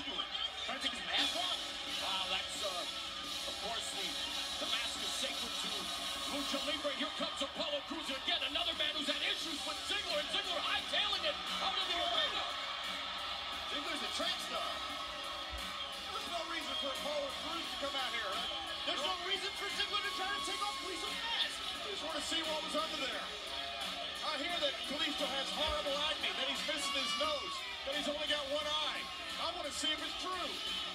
he doing? Trying to take his mask off? Wow, that's, of course, the mask is sacred to Lucha Libre. Here comes Apollo Crews again, another man who's had issues with Ziggler, and Ziggler hightailing it out of the arena. Ziggler's a track star. There's no reason for Apollo Crews to come out here. There's no reason for Ziggler to try to take off Kalisto's mask. I just want to see what was under there. I hear that Kalisto has horrible acne, that he's missing his nose, that he's only got one eye. I want to see if it's true.